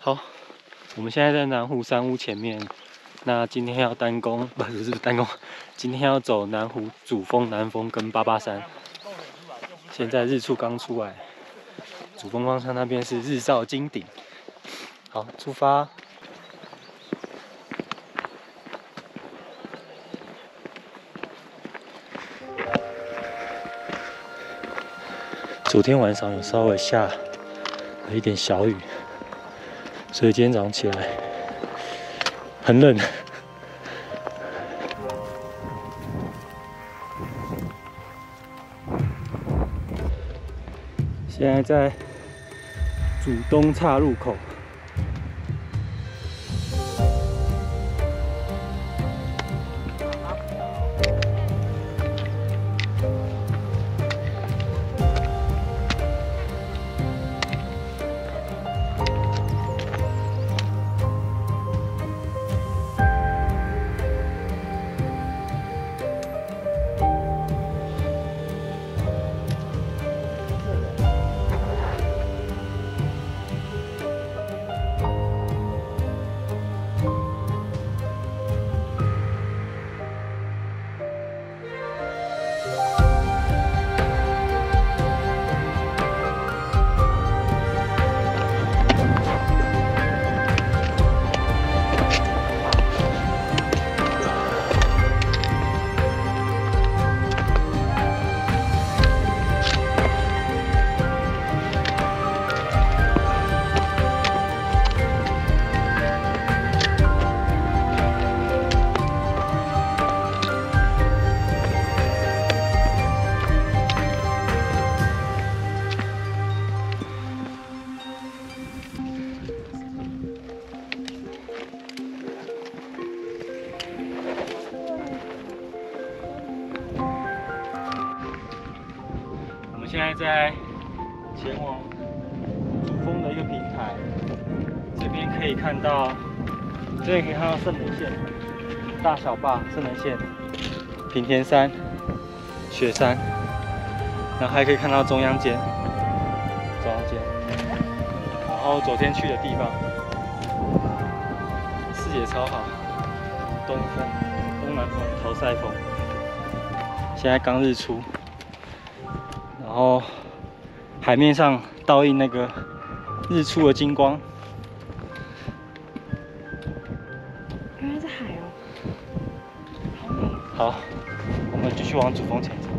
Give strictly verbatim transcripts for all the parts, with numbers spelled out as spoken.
好，我们现在在南湖山屋前面。那今天要单攻，不是不是单攻，今天要走南湖主峰、南峰跟八八山。现在日出刚出来，主峰方向那边是日照金顶。好，出发。昨天晚上有稍微下了一点小雨，所以今天早上起来很冷。现在在主东岔路口。现在在前往主峰的一个平台，这边可以看到，这里可以看到圣人线、大小坝、圣人线、平田山、雪山，然后还可以看到中央间、中央间，然后昨天去的地方，视野超好，东风、东南风、桃赛风，现在刚日出。然后海面上倒映那个日出的金光， 原来是海哦，好美。 好，我们继续往主峰前走。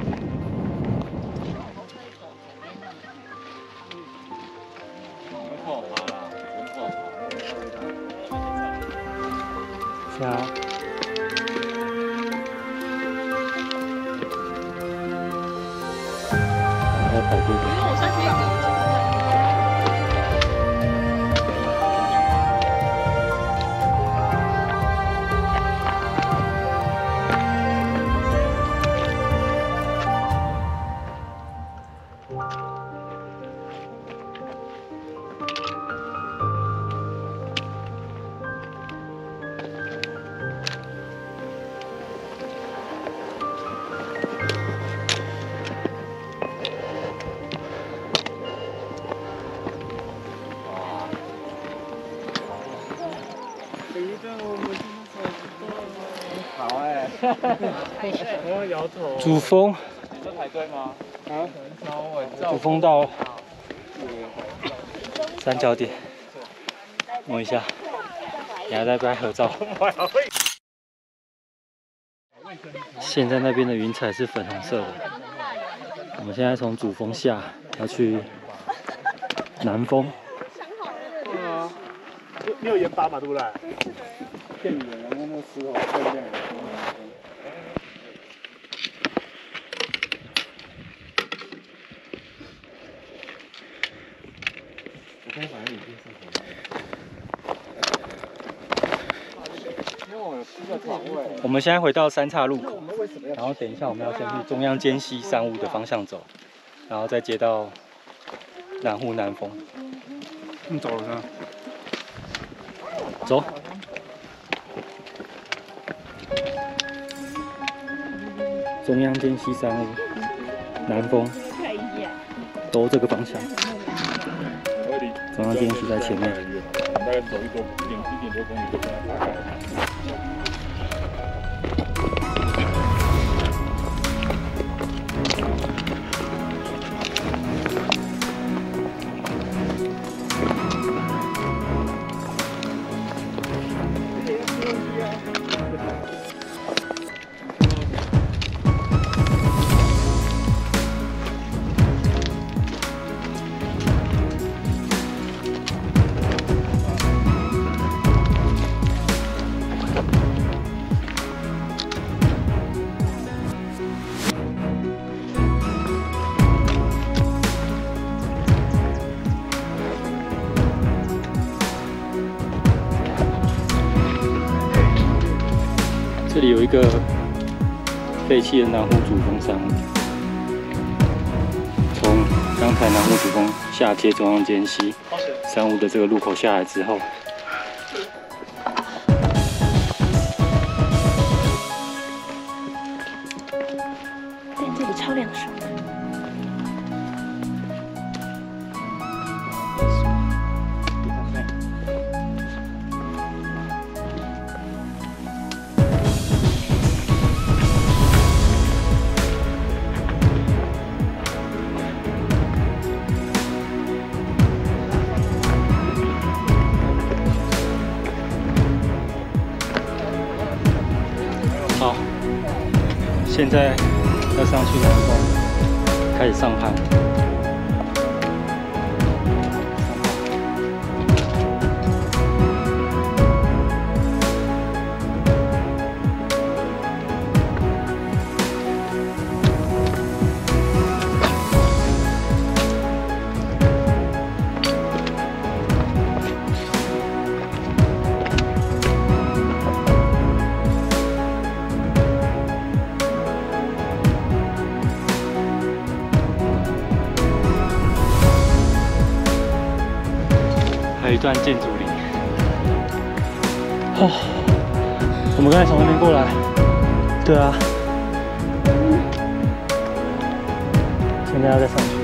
下。跑步的。 好哎，我要摇头。 主峰， 你说排队吗？啊， 主峰到三角点，摸一下，等下再过来合照。现在那边的云彩是粉红色的，我们现在从主峰下要去南峰。 对啊，你有盐巴嘛？对不对？骗你的，然后那个石头漂亮。我刚反正已经是因为我有吃个肠胃。 我们现在回到三岔路口，然后等一下我们要先去中央间溪山屋的方向走，然后再接到南湖南峰。 你走了呢？ 走。中央间溪山屋、南峰，都这个方向。 中央间隙在前面。 大概走一多一点一点多公里就可以打开了。 这里有一个废弃的南湖主峰山屋，从刚才南湖主峰下接中央间隙山屋的这个路口下来之后， 但这里超凉爽。 好，现在要上去南峰，开始上攀。还有一段建筑林。哦，我们刚才从那边过来。对啊。现在要再上去。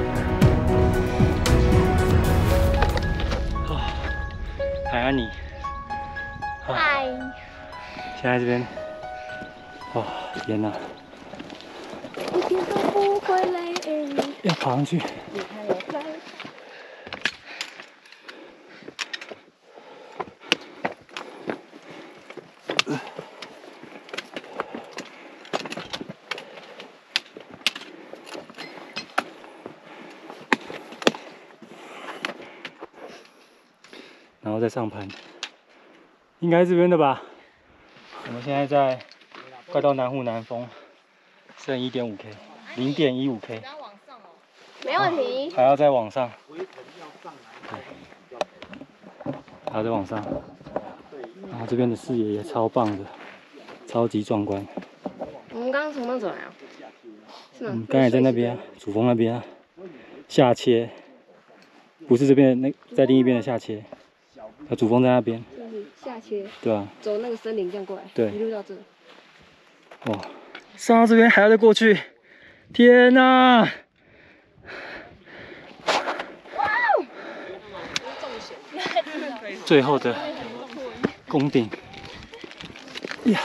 哦，海安妮。 嗨。 现在这边，哇，天哪！ 一点都不会累。 要爬上去。 然后再上攀，应该是这边的吧？我们现在在快到南湖南峰，剩 一点五 K， 零点一五 K， 没问题。 还要再往上，对，还要再往上。然后这边的视野也超棒的，超级壮观。 我们刚刚从哪走来啊？是吗？ 嗯，刚才在那边啊，主峰那边啊，下切，不是这边的，那在另一边的下切。 它主峰在那边， 就是下切， 对啊， 走那个森林这样过来， 对， 一路到这。 哇，上到这边还要再过去，天哪！最后的攻顶，呀，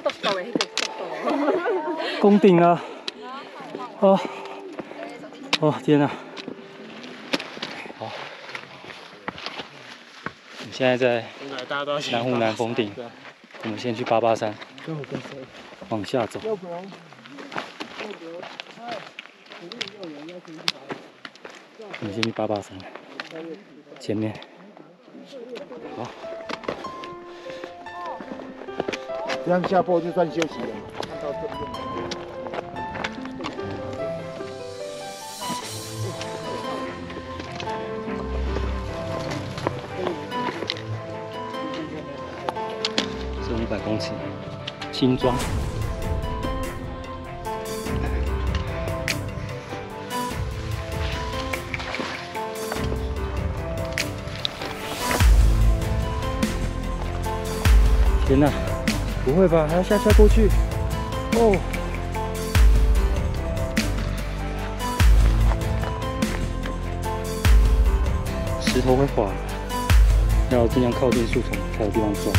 攻顶了，哦，哦，天哪！ 现在在南湖南峰顶，我们先去八八山，往下走。我们先去八八山，前面。好， 这样下坡就算休息了。看到这边。 一百公尺，新庄。天哪，不会吧？还要下下过去？哦。 石头会滑，要尽量靠近树丛才有地方走。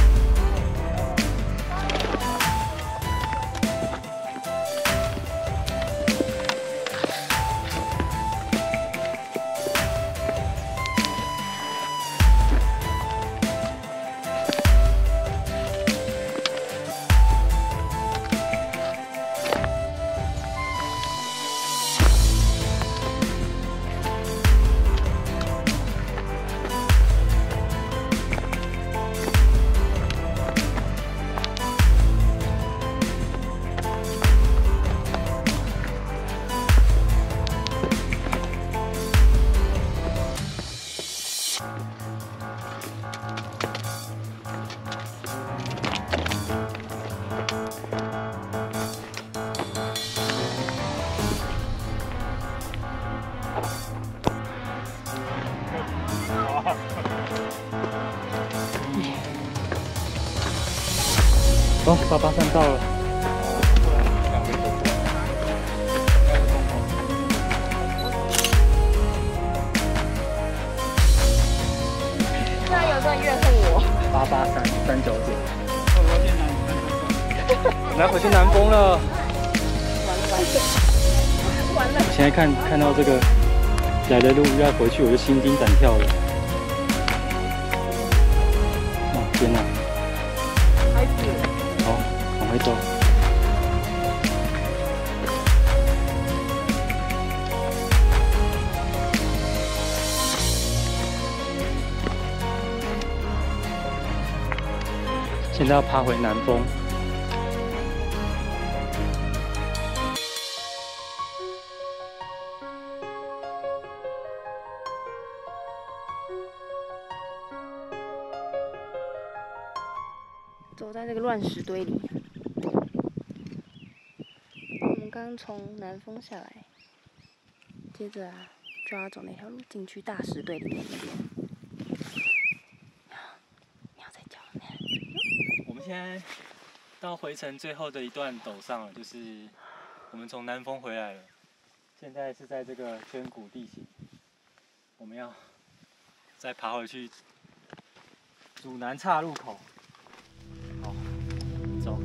哦，八八三到了。 居然有人怨恨我。 八八三三九九。我们要回去南峰了。 完了完了完了！ 我现在看看到这个来的路要回去，我就心惊胆跳了。哇，天哪！ 孩子。 好，往回走。现在要爬回南峰。 走在这个乱石堆里。我们刚从南峰下来，接着啊就要走那条路进去大石堆里面那边。鸟在叫呢。 我们现在到回程最后的一段陡上了，就是我们从南峰回来了，现在是在这个圈谷地形，我们要再爬回去主南岔路口。好，走。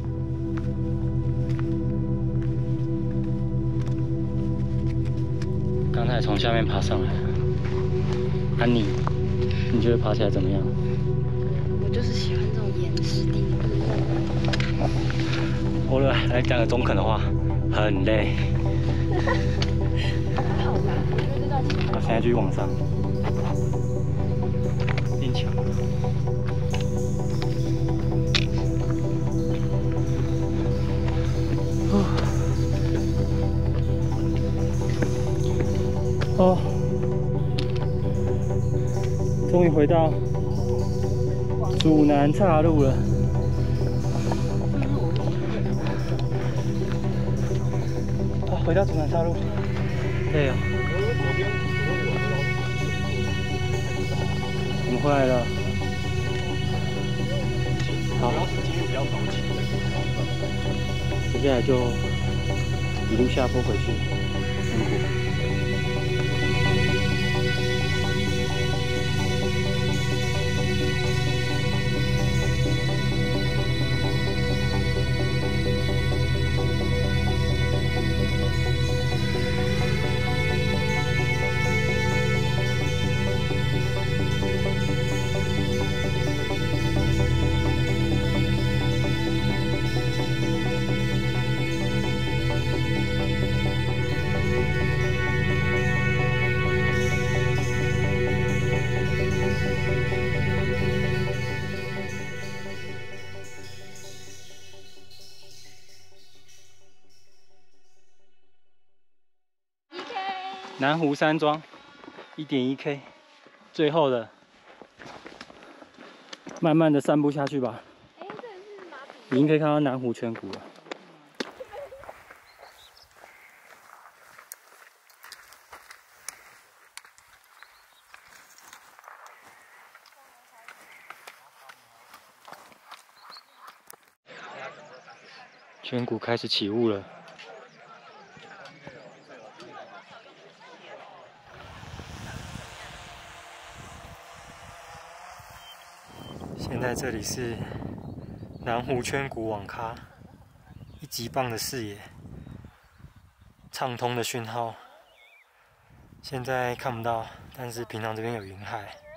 刚才从下面爬上来，安妮，你觉得爬起来怎么样？ 我就是喜欢这种岩石地。 我来来讲个中肯的话，很累。 好难，我觉得这段好，现在继续往上，变强。哦，终于回到主南岔路了。啊，回到主南岔路，累哦。我们回来了。好，今天比较早起，接下来就一路下坡回去。辛苦。南湖山庄 一点一K， 最后的，慢慢的散步下去吧。 哎，这是马比。 已经可以看到南湖圈谷了。圈谷开始起雾了。 现在这里是南湖圈谷网咖，一级棒的视野，畅通的讯号。现在看不到，但是平常这边有云海。